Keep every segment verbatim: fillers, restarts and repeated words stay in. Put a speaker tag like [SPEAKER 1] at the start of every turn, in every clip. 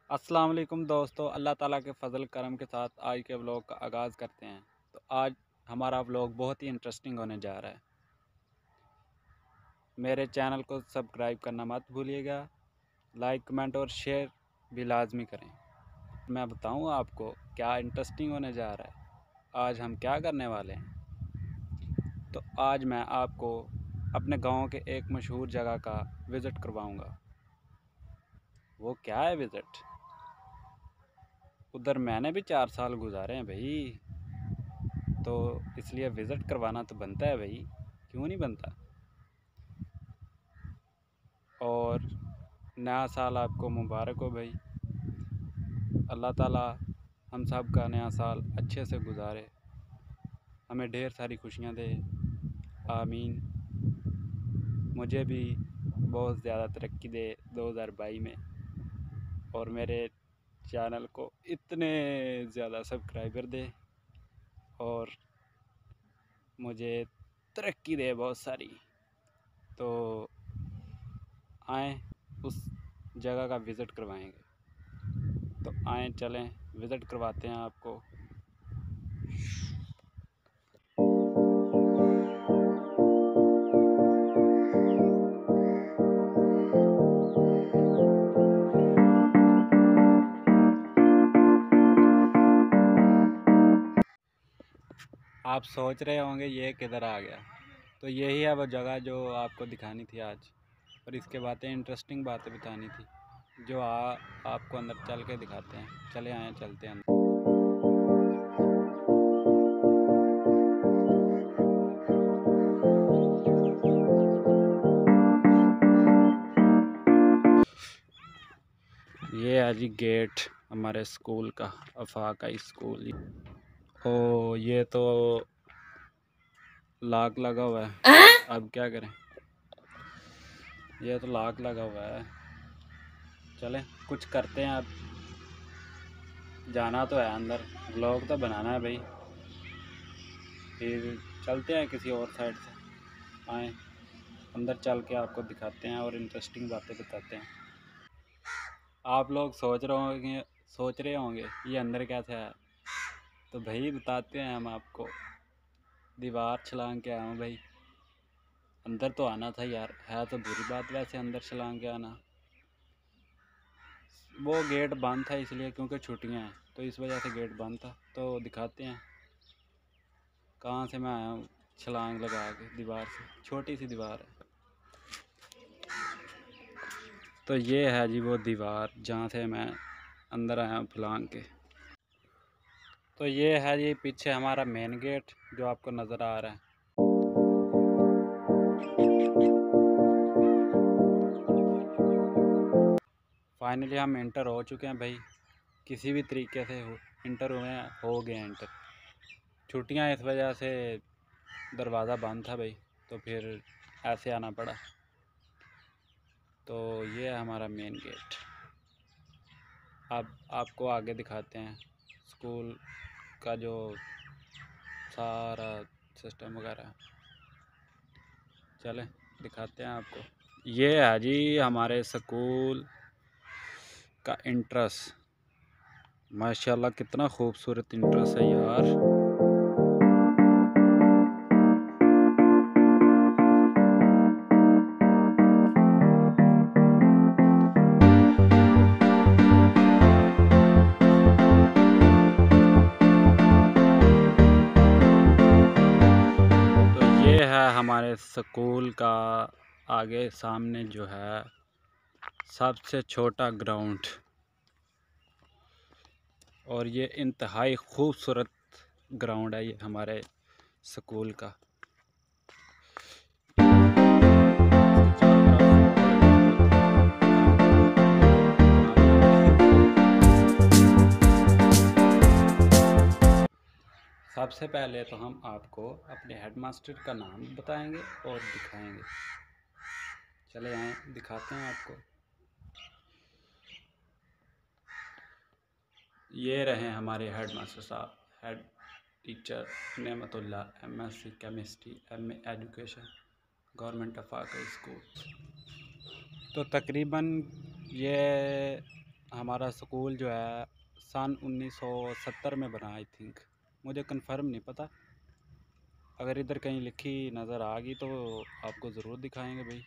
[SPEAKER 1] अस्सलाम वालेकुम दोस्तों, अल्लाह ताला के फ़ज़ल करम के साथ आज के व्लॉग का आगाज़ करते हैं। तो आज हमारा व्लॉग बहुत ही इंटरेस्टिंग होने जा रहा है। मेरे चैनल को सब्सक्राइब करना मत भूलिएगा, लाइक कमेंट और शेयर भी लाजमी करें। मैं बताऊं आपको क्या इंटरेस्टिंग होने जा रहा है। आज हम क्या करने वाले हैं, तो आज मैं आपको अपने गांव के एक मशहूर जगह का विज़िट करवाऊंगा। वो क्या है विज़िट, उधर मैंने भी चार साल गुजारे हैं भाई, तो इसलिए विज़िट करवाना तो बनता है भाई, क्यों नहीं बनता। और नया साल आपको मुबारक हो भाई। अल्लाह ताला हम सब का नया साल अच्छे से गुजारे, हमें ढेर सारी खुशियाँ दे, आमीन। मुझे भी बहुत ज़्यादा तरक्की दे दो हज़ार बाईस में, और मेरे चैनल को इतने ज़्यादा सब्सक्राइबर दे और मुझे तरक्की दे बहुत सारी। तो आएँ उस जगह का विज़िट करवाएंगे। तो आएँ चलें विज़िट करवाते हैं आपको। आप सोच रहे होंगे ये किधर आ गया, तो यही है वो जगह जो आपको दिखानी थी आज, और इसके बातें इंटरेस्टिंग बातें बतानी थी जो आ, आपको अंदर चल के दिखाते हैं। चले आए चलते हैं अंदर। ये है जी गेट हमारे स्कूल का, अफाका स्कूल। ओ ये तो लॉक लगा हुआ है, अब क्या करें, ये तो लॉक लगा हुआ है। चलें कुछ करते हैं, अब जाना तो है अंदर, व्लॉग तो बनाना है भाई। फिर चलते हैं किसी और साइड से, आए अंदर चल के आपको दिखाते हैं और इंटरेस्टिंग बातें बताते हैं। आप लोग सोच रहे होंगे सोच रहे होंगे ये अंदर कैसे है, तो भाई बताते हैं हम आपको। दीवार छलांग के आया हूँ भाई, अंदर तो आना था यार, है तो बुरी बात वैसे अंदर छलांग के आना। वो गेट बंद था इसलिए, क्योंकि छुट्टियां हैं तो इस वजह से गेट बंद था। तो दिखाते हैं कहाँ से मैं आया हूँ, छलांग लगा के दीवार से, छोटी सी दीवार है। तो ये है जी वो दीवार जहाँ से मैं अंदर आया हूँ फलांग के। तो ये है जी पीछे हमारा मेन गेट जो आपको नज़र आ रहा है। फाइनली हम इंटर हो चुके हैं भाई, किसी भी तरीके से हो इंटर हुए हैं, हो गए हैं इंटर। छुट्टियां इस वजह से दरवाज़ा बंद था भाई, तो फिर ऐसे आना पड़ा। तो ये है हमारा मेन गेट। अब आपको आगे दिखाते हैं स्कूल का जो सारा सिस्टम वगैरह, चलें दिखाते हैं आपको। ये है जी हमारे स्कूल का इंट्रेंस, माशाल्लाह कितना खूबसूरत इंट्रेंस है यार। तो ये है हमारे स्कूल का आगे सामने जो है सबसे छोटा ग्राउंड, और ये इंतहाई खूबसूरत ग्राउंड है ये हमारे स्कूल का। सबसे पहले तो हम आपको अपने हेडमास्टर का नाम बताएंगे और दिखाएंगे। चले आए दिखाते हैं आपको। ये रहे हमारे हेडमास्टर साहब, head teacher Nematullah, MSc chemistry, MA education, government Afaqa school. तो तकरीबन ये हमारा स्कूल जो है सन उन्नीस सौ सत्तर में बना, आई थिंक, मुझे कंफर्म नहीं पता। अगर इधर कहीं लिखी नज़र आ गई तो आपको ज़रूर दिखाएंगे भाई।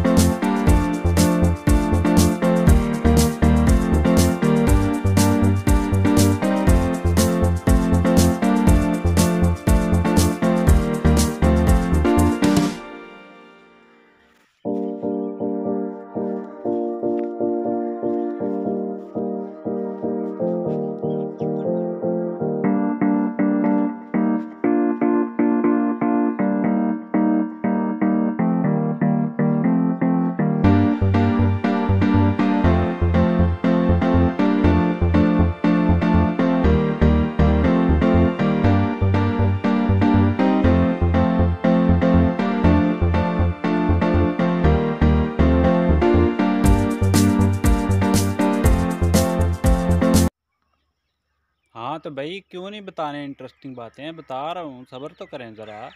[SPEAKER 1] हाँ तो भाई क्यों नहीं बताने, इंटरेस्टिंग बातें बता रहा हूँ, सब्र तो करें ज़रा।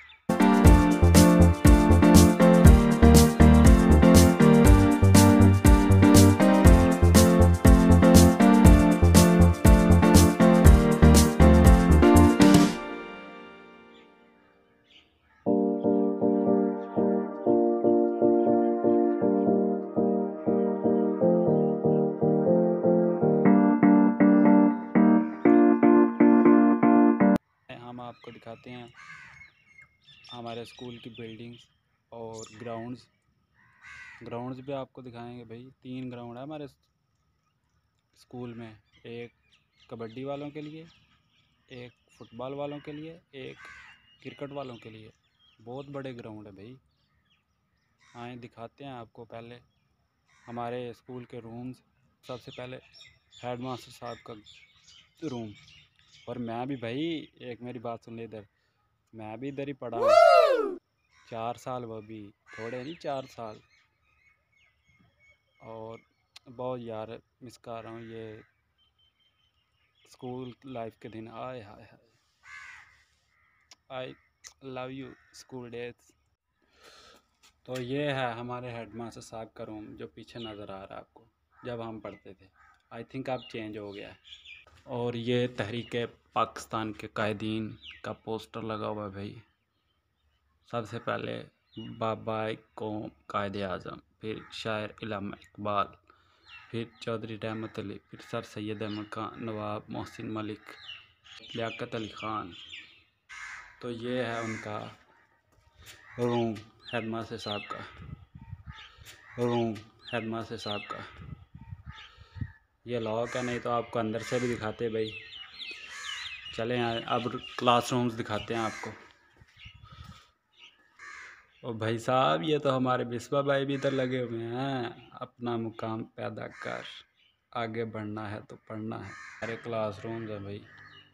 [SPEAKER 1] हम आपको दिखाते हैं हमारे स्कूल की बिल्डिंग्स और ग्राउंड्स। ग्राउंड्स भी आपको दिखाएंगे भाई। तीन ग्राउंड है हमारे स्कूल में, एक कबड्डी वालों के लिए, एक फुटबॉल वालों के लिए, एक क्रिकेट वालों के लिए। बहुत बड़े ग्राउंड है भाई। आए दिखाते हैं आपको पहले हमारे स्कूल के रूम्स। सबसे पहले हेड मास्टर साहब का रूम। और मैं भी भाई, एक मेरी बात सुन ले इधर, मैं भी इधर ही पढ़ा हूँ चार साल, वो भी थोड़े नहीं, चार साल। और बहुत यार मिस कर रहा हूँ ये स्कूल लाइफ के दिन। आए हाय हाय, I love you school days. तो ये है हमारे हेडमास्टर साहब का रूम जो पीछे नज़र आ रहा है आपको, जब हम पढ़ते थे। आई थिंक अब चेंज हो गया है। और ये तहरीक पाकिस्तान के कायदीन का पोस्टर लगा हुआ है भाई। सबसे पहले बाबा कौम कायद आज़म, फिर शायर इल्लामा इकबाल, फिर चौधरी रहमत अली, फिर सर सैयद अहमद खान, नवाब मोहसिन मलिक, लियाकत अली ख़ान। तो ये है उनका रूम, हेडमास्टर साहब का रूम, हेडमास्टर साहब का। ये लॉक है, नहीं तो आपको अंदर से भी दिखाते भाई। चलें अब क्लासरूम्स दिखाते हैं आपको। और भाई साहब ये तो हमारे बिस्वा भाई भी इधर लगे हुए हैं। अपना मुकाम पैदा कर, आगे बढ़ना है तो पढ़ना है। सारे क्लासरूम्स हैं भाई।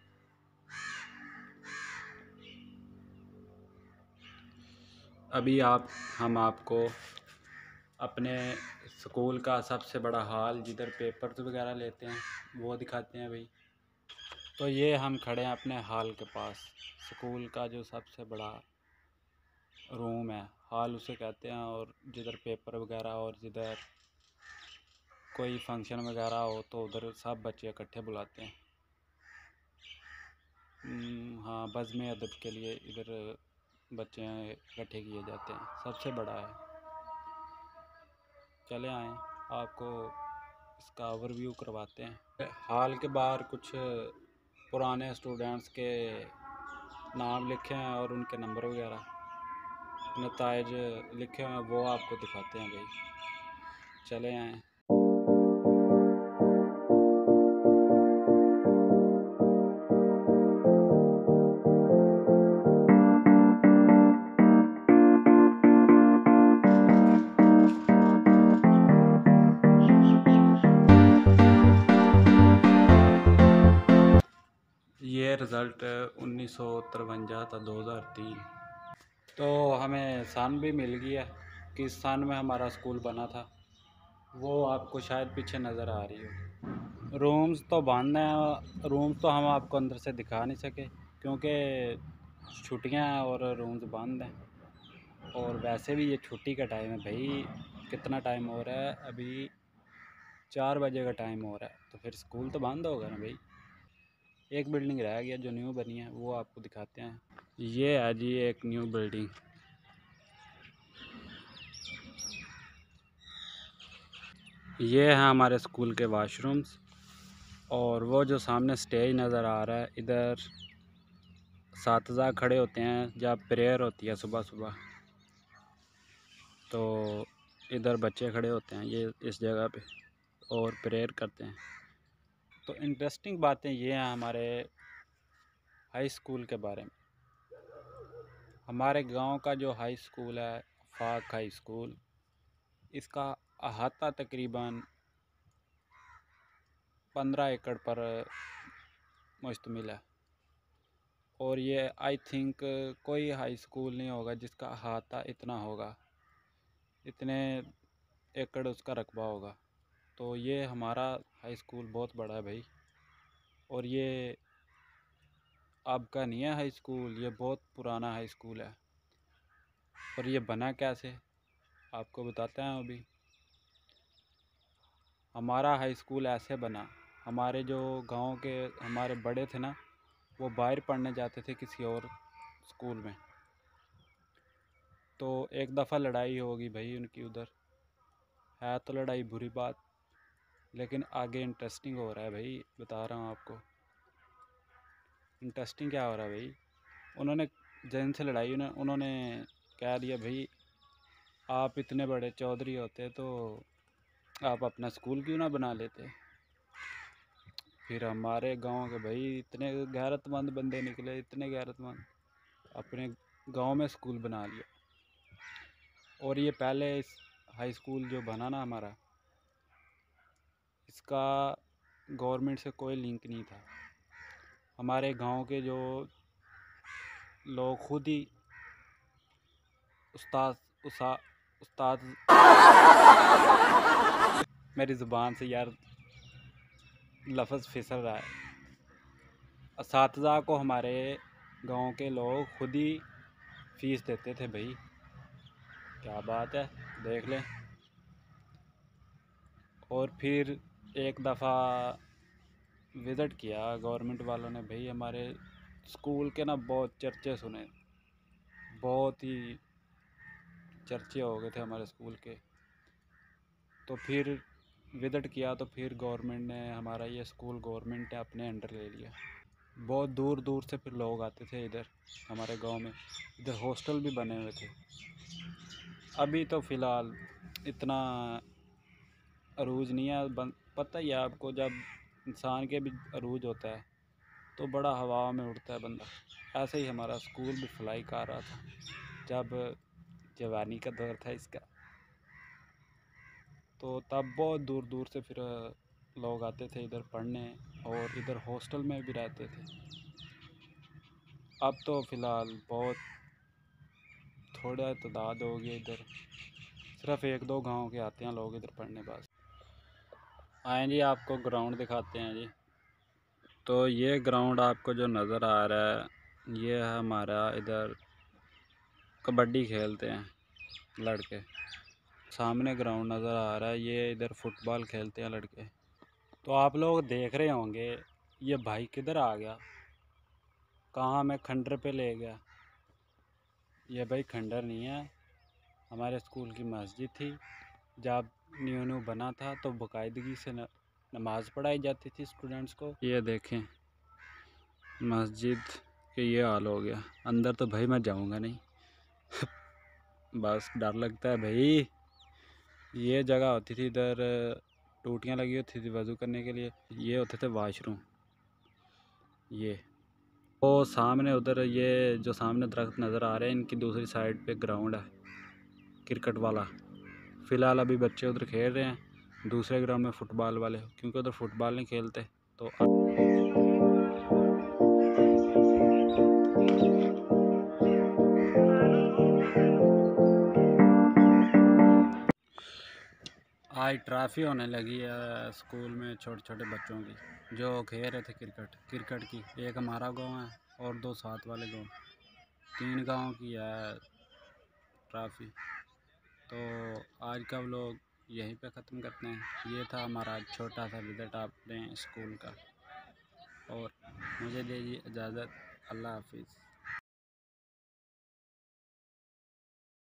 [SPEAKER 1] अभी आप हम आपको अपने स्कूल का सबसे बड़ा हॉल, जिधर पेपर्स वगैरह लेते हैं, वो दिखाते हैं भाई। तो ये हम खड़े हैं अपने हॉल के पास। स्कूल का जो सबसे बड़ा रूम है, हॉल उसे कहते हैं। और जिधर पेपर वगैरह और जिधर कोई फंक्शन वगैरह हो तो उधर सब बच्चे इकट्ठे बुलाते हैं। हाँ, बज़्म अदब के लिए इधर बच्चे इकट्ठे किए जाते हैं। सबसे बड़ा है। चले आएँ आपको इसका ओवरव्यू करवाते हैं। हॉल के बाहर कुछ पुराने स्टूडेंट्स के नाम लिखे हैं और उनके नंबर वगैरह, नताइज लिखे हुए हैं, वो आपको दिखाते हैं भाई। चले आएँ। ये रिज़ल्ट उन्नीस सौ तिरवंजा था, दो हज़ार तीन। तो हमें सन भी मिल गया किस सन में हमारा स्कूल बना था। वो आपको शायद पीछे नज़र आ रही हो। रूम्स तो बंद हैं। रूम्स तो हम आपको अंदर से दिखा नहीं सके क्योंकि छुट्टियां हैं और रूम्स बंद हैं। और वैसे भी ये छुट्टी का टाइम है भाई। कितना टाइम हो रहा है अभी? चार बजे का टाइम हो रहा है, तो फिर स्कूल तो बंद होगा ना भाई। एक बिल्डिंग रह गया जो न्यू बनी है, वो आपको दिखाते हैं। ये है जी एक न्यू बिल्डिंग। ये है हमारे स्कूल के वाशरूम्स। और वो जो सामने स्टेज नज़र आ रहा है, इधर सातज़ा खड़े होते हैं जब प्रेयर होती है सुबह सुबह, तो इधर बच्चे खड़े होते हैं ये इस जगह पे और प्रेयर करते हैं। तो इंटरेस्टिंग बातें ये हैं हमारे हाई स्कूल के बारे में। हमारे गांव का जो हाई स्कूल है, फाक हाई स्कूल, इसका अहाता तकरीबन पंद्रह एकड़ पर मुश्तमिल है। और ये आई थिंक कोई हाई स्कूल नहीं होगा जिसका अहाता इतना होगा, इतने एकड़ उसका रकबा होगा। तो ये हमारा हाई स्कूल बहुत बड़ा है भाई। और ये अब का नहीं है हाई स्कूल, ये बहुत पुराना हाई स्कूल है। और ये बना कैसे, आपको बताते हैं। अभी हमारा हाई स्कूल ऐसे बना, हमारे जो गांव के हमारे बड़े थे ना, वो बाहर पढ़ने जाते थे किसी और स्कूल में। तो एक दफ़ा लड़ाई होगी भाई उनकी उधर, है तो लड़ाई बुरी बात, लेकिन आगे इंटरेस्टिंग हो रहा है भाई, बता रहा हूँ आपको। इंटरेस्टिंग क्या हो रहा है भाई, उन्होंने जिनसे लड़ाई उन्होंने उन्होंने कह दिया भाई, आप इतने बड़े चौधरी होते तो आप अपना स्कूल क्यों ना बना लेते। फिर हमारे गांव के भाई इतने गैरतमंद बंदे निकले, इतने गैरतमंद, अपने गांव में स्कूल बना लिया। और ये पहले इस हाई स्कूल जो बना ना हमारा, इसका गवर्नमेंट से कोई लिंक नहीं था। हमारे गांव के जो लोग खुद ही उस्ताद उसा उस्ताद मेरी ज़ुबान से यार लफ्ज़ फिसल रहा है। असातिज़ा को हमारे गांव के लोग खुद ही फ़ीस देते थे भाई, क्या बात है, देख लें। और फिर एक दफ़ा विज़िट किया गवर्नमेंट वालों ने भाई, हमारे स्कूल के ना बहुत चर्चे सुने, बहुत ही चर्चे हो गए थे हमारे स्कूल के। तो फिर विज़िट किया, तो फिर गवर्नमेंट ने हमारा ये स्कूल गवर्नमेंट ने अपने अंडर ले लिया। बहुत दूर दूर से फिर लोग आते थे इधर हमारे गांव में, इधर हॉस्टल भी बने हुए थे। अभी तो फ़िलहाल इतना अरूज नहीं है, बन, पता ही है आपको, जब इंसान के भी अरूज होता है तो बड़ा हवा में उड़ता है बंदा। ऐसे ही हमारा स्कूल भी फ्लाई कर रहा था जब जवानी का दौर था इसका। तो तब बहुत दूर दूर से फिर लोग आते थे इधर पढ़ने, और इधर हॉस्टल में भी रहते थे। अब तो फ़िलहाल बहुत थोड़ा तादाद हो गया, इधर सिर्फ एक दो गांव के आते हैं लोग इधर पढ़ने। बस आए जी, आपको ग्राउंड दिखाते हैं जी। तो ये ग्राउंड आपको जो नज़र आ रहा है, ये है हमारा, इधर कबड्डी खेलते हैं लड़के। सामने ग्राउंड नज़र आ रहा है, ये इधर फुटबॉल खेलते हैं लड़के। तो आप लोग देख रहे होंगे ये भाई किधर आ गया, कहाँ मैं खंडर पे ले गया। ये भाई खंडर नहीं है, हमारे स्कूल की मस्जिद थी। जब न्यू न्यू बना था तो बाकायदगी से न, नमाज़ पढ़ाई जाती थी स्टूडेंट्स को। ये देखें मस्जिद के ये हाल हो गया। अंदर तो भाई मैं जाऊंगा नहीं बस डर लगता है भाई। ये जगह होती थी इधर, टूटियाँ लगी होती थी वज़ू करने के लिए, ये होते थे वाशरूम। ये वो सामने उधर, ये जो सामने दरख्त नज़र आ रहे हैं, इनकी दूसरी साइड पे ग्राउंड है क्रिकेट वाला। फ़िलहाल अभी बच्चे उधर खेल रहे हैं, दूसरे ग्राउंड में फ़ुटबॉल वाले, क्योंकि उधर फुटबॉल नहीं खेलते। तो आज ट्रॉफी होने लगी है स्कूल में छोटे छोटे बच्चों की जो खेल रहे थे क्रिकेट क्रिकेट की। एक हमारा गांव है और दो साथ वाले गांव, तीन गांव की है ट्रॉफी। तो आज का व्लॉग यहीं पे ख़त्म करते हैं। ये था हमारा छोटा सा विज़िट अपने स्कूल का, और मुझे दीजिए इजाज़त। अल्लाह हाफिज़।